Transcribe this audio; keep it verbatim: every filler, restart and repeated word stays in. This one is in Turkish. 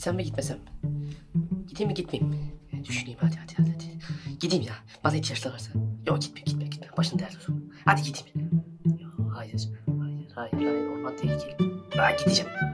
Gitsem mi gitmesem mi? Gideyim mi gitmeyeyim mi? E, düşüneyim hadi hadi hadi. hadi. Gideyim ya. Bana ihtiyaçları varsa. Yok gitme gitme gitme. Başını derdi olsun. Hadi gideyim. Yok hayır. Hayır hayır hayır. Orman tehlikeli. Ben gideceğim.